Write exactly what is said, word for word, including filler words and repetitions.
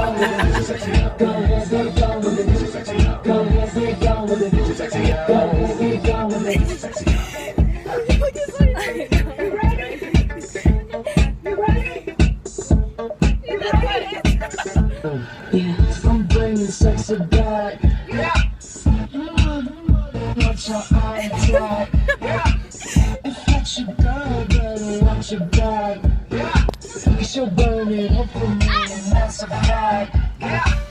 I'm bringing sexy back. Watch your eye track. If that's your girl, better watch your back. She'll burn it up for me, and that's a fact.